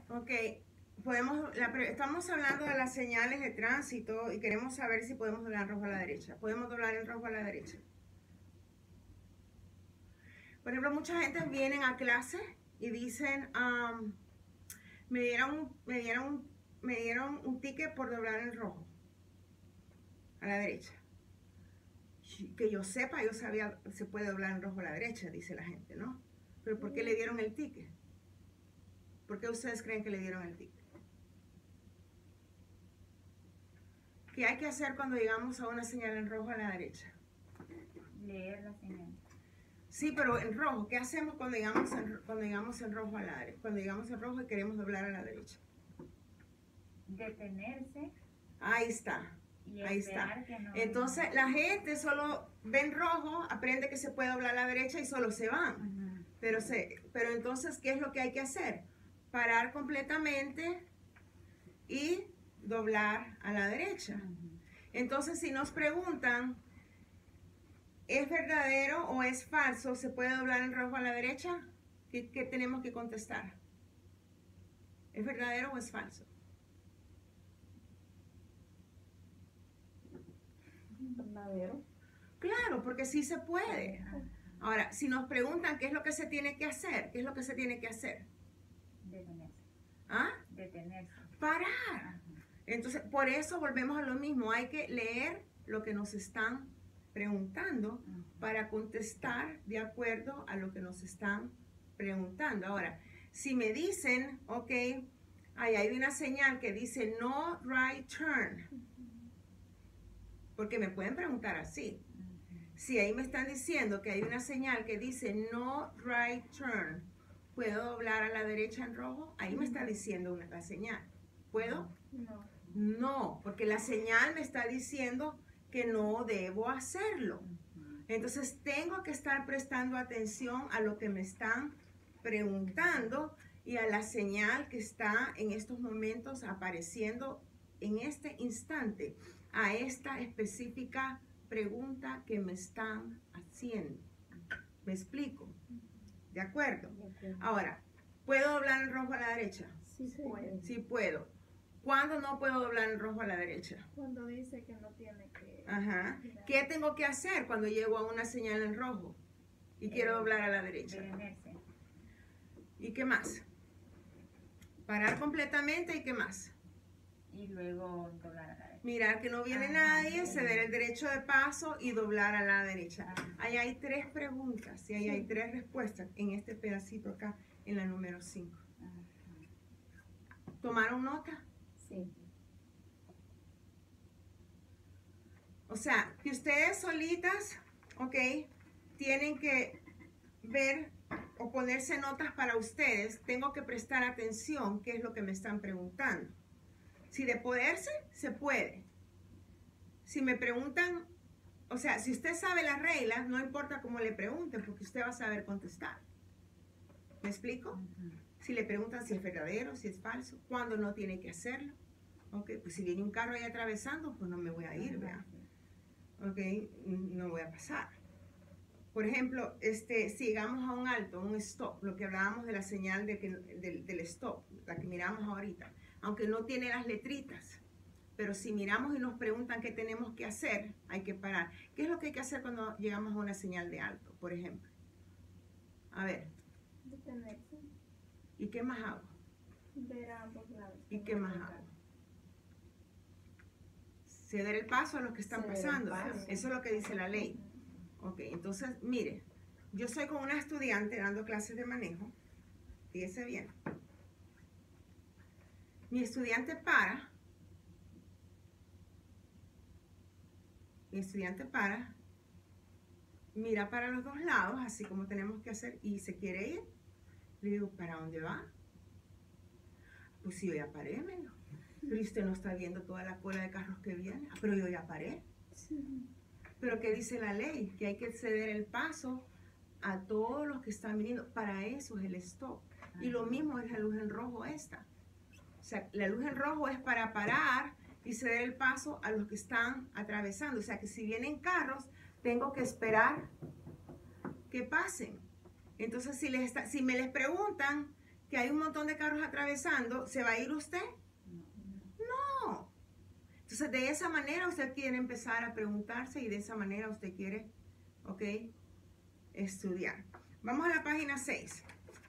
Ok, estamos hablando de las señales de tránsito y queremos saber si podemos doblar en rojo a la derecha. ¿Podemos doblar en rojo a la derecha? Por ejemplo, mucha gente viene a clase y dicen, me dieron un ticket por doblar en rojo a la derecha. Que yo sepa, yo sabía, se puede doblar en rojo a la derecha, dice la gente, ¿no? Pero ¿por qué le dieron el ticket? ¿Por qué ustedes creen que le dieron el ticket? ¿Qué hay que hacer cuando llegamos a una señal en rojo a la derecha? Leer la señal. Sí, pero en rojo, ¿qué hacemos cuando llegamos en rojo a la derecha? Cuando llegamos en rojo y queremos doblar a la derecha. Detenerse. Ahí está. Y Ahí está. que no. Entonces la gente solo ve en rojo, aprende que se puede doblar a la derecha y solo se van. Pero entonces, ¿qué es lo que hay que hacer? Parar completamente y doblar a la derecha. Entonces, si nos preguntan, ¿es verdadero o es falso? ¿Se puede doblar en rojo a la derecha? ¿Qué tenemos que contestar? ¿Es verdadero o es falso? ¿Verdadero? Claro, porque sí se puede. Ahora, si nos preguntan qué es lo que se tiene que hacer, ¿qué es lo que se tiene que hacer? Detenerse. ¿Ah? Detenerse. Parar. Entonces, por eso volvemos a lo mismo. Hay que leer lo que nos están preguntando para contestar de acuerdo a lo que nos están preguntando. Ahora, si me dicen, ok, ahí hay una señal que dice no right turn, porque me pueden preguntar así. Si ahí me están diciendo que hay una señal que dice no right turn, ¿puedo doblar a la derecha en rojo? Ahí me está diciendo la señal. ¿Puedo? No. No, porque la señal me está diciendo que no debo hacerlo. Entonces tengo que estar prestando atención a lo que me están preguntando y a la señal que está en estos momentos apareciendo en este instante, a esta específica pregunta que me están haciendo. ¿Me explico? ¿De acuerdo? Ahora, ¿puedo doblar en rojo a la derecha? Sí puede. Sí puedo. ¿Cuándo no puedo doblar en rojo a la derecha? Cuando dice que no tiene que... Ajá. ¿Qué tengo que hacer cuando llego a una señal en rojo y quiero doblar a la derecha? Detenerse. ¿Y qué más? Parar completamente y qué más. Y luego doblar a la derecha. Mirar que no viene nadie, ceder el derecho de paso y doblar a la derecha. Ahí hay 3 preguntas y ahí hay 3 respuestas en este pedacito acá, en la número 5. ¿Tomaron nota? Sí. O sea, que ustedes solitas, ok, tienen que ver o ponerse notas para ustedes. Tengo que prestar atención qué es lo que me están preguntando. Si de poderse, se puede. Si me preguntan, o sea, si usted sabe las reglas, no importa cómo le pregunten, porque usted va a saber contestar. ¿Me explico? Si le preguntan si es verdadero, si es falso, cuándo no tiene que hacerlo. Ok, pues si viene un carro ahí atravesando, pues no me voy a ir, ¿verdad? Ok, no voy a pasar. Por ejemplo, si llegamos a un alto, un stop, lo que hablábamos de la señal del stop, la que miramos ahorita, aunque no tiene las letritas, pero si miramos y nos preguntan qué tenemos que hacer, hay que parar. ¿Qué es lo que hay que hacer cuando llegamos a una señal de alto, por ejemplo? A ver. Detenerse. ¿Y qué más hago? Ver a ambos lados. ¿Y qué más hago? Ceder el paso a los que están pasando. Eso es lo que dice la ley. Ok, entonces, mire, yo soy con una estudiante dando clases de manejo. Fíjese bien. Mi estudiante para. Mira para los 2 lados, así como tenemos que hacer, y se quiere ir. Le digo, ¿para dónde va? Pues si yo ya paré, me dijo. Pero usted no está viendo toda la cola de carros que viene. Ah, pero yo ya paré. Sí. Pero ¿qué dice la ley? Que hay que ceder el paso a todos los que están viniendo. Para eso es el stop. Y lo mismo es la luz en rojo esta. O sea, la luz en rojo es para parar y ceder el paso a los que están atravesando. O sea, que si vienen carros, tengo que esperar que pasen. Entonces, si me les preguntan que hay un montón de carros atravesando, ¿se va a ir usted? No. Entonces, de esa manera usted quiere empezar a preguntarse y de esa manera usted quiere, ¿ok? Estudiar. Vamos a la página 6.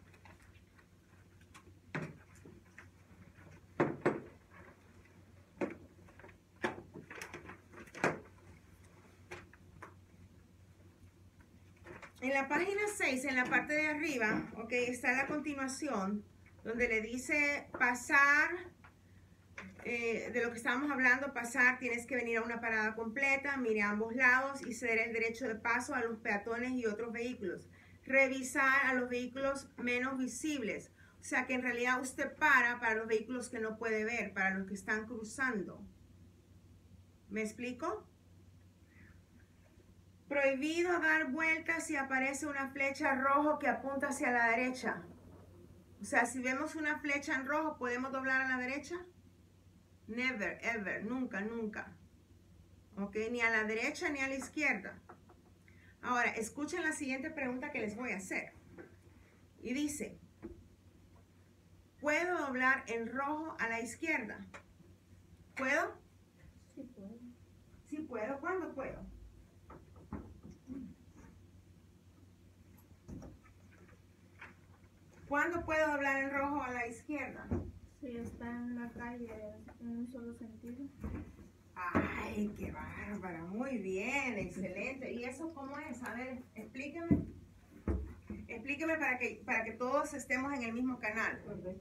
En la página 6, en la parte de arriba, ok, está la continuación, donde le dice pasar, de lo que estábamos hablando, pasar, tienes que venir a una parada completa, mire a ambos lados y ceder el derecho de paso a los peatones y otros vehículos. Revisar a los vehículos menos visibles, o sea que en realidad usted para los vehículos que no puede ver, para los que están cruzando. ¿Me explico? Prohibido dar vueltas si aparece una flecha roja que apunta hacia la derecha. O sea, si vemos una flecha en rojo, ¿podemos doblar a la derecha? Never, ever, nunca, nunca. ¿Ok? Ni a la derecha ni a la izquierda. Ahora, escuchen la siguiente pregunta que les voy a hacer. Y dice, ¿puedo doblar en rojo a la izquierda? ¿Puedo? Sí puedo. Sí puedo. ¿Cuándo puedo? ¿Cuándo puedo doblar en rojo a la izquierda? Si está en la calle en un solo sentido. Ay, qué bárbara, muy bien, excelente. ¿Y eso cómo es? A ver, explíqueme. Explíqueme para que todos estemos en el mismo canal.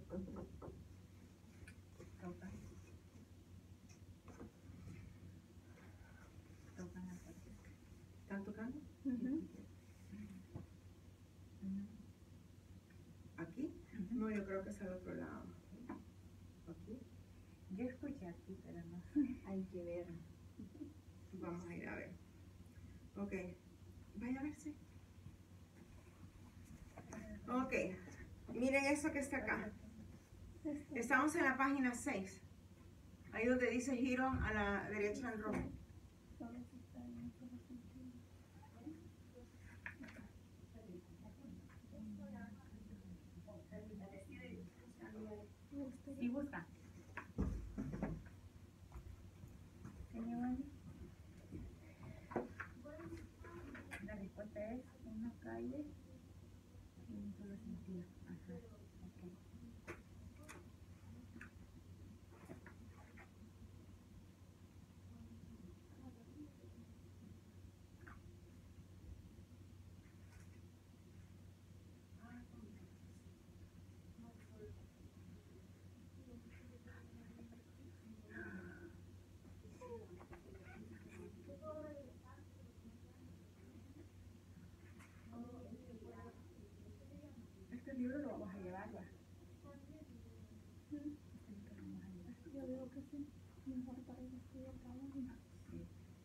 ¿Están tocando? Ujú. ¿Aquí? No, yo creo que es al otro lado. ¿Aquí? Yo escuché aquí, pero no. Hay que ver. Vamos a ir a ver. Ok. Vaya a verse. Ok. Miren eso que está acá. Estamos en la página 6. Ahí donde dice giro a la derecha en rojo. Solo si está en un solo sentido. Sí, busca. La respuesta es una calle en un solo sentido. Ajá. Ok. Este libro lo vamos a llevar, ¿va? Yo digo que sí. Mejor para ir a estudiar trabajo. Sí.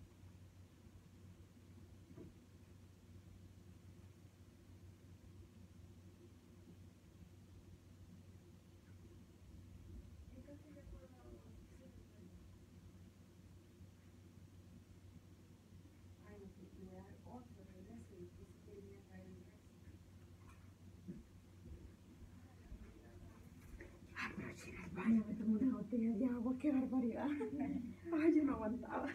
Ay, me tomé una botella de agua, qué barbaridad. Ay, yo no aguantaba.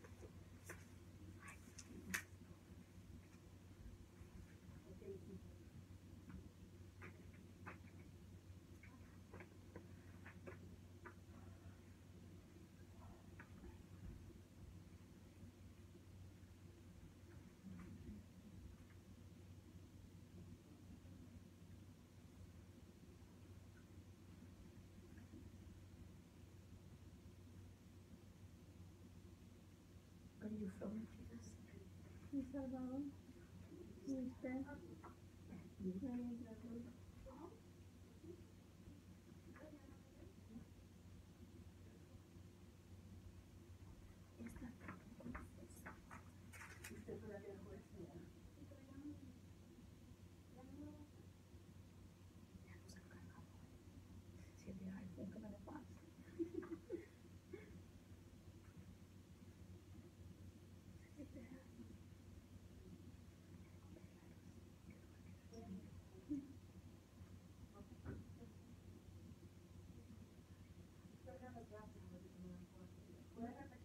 Are you from? El Salvador. ¿Y usted? ¿Puedes repetir?